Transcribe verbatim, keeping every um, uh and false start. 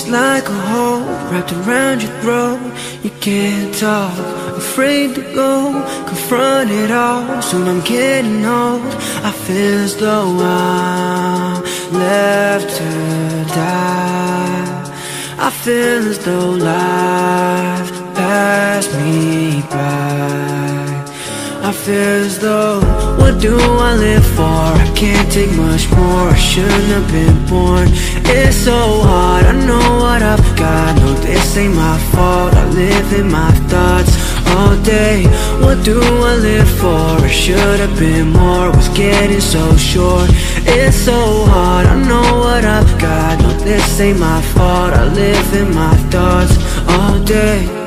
It's like a hole wrapped around your throat. You can't talk, afraid to go confront it all. Soon I'm getting old, I feel as though I'm left to die. I feel as though life passed me by. I feel as though, what do I live for? I can't take much more, I shouldn't have been born. It's so hard, I know what I've got. No, this ain't my fault, I live in my thoughts all day. What do I live for? I should have been more, was getting so short. It's so hard, I know what I've got. No, this ain't my fault, I live in my thoughts all day.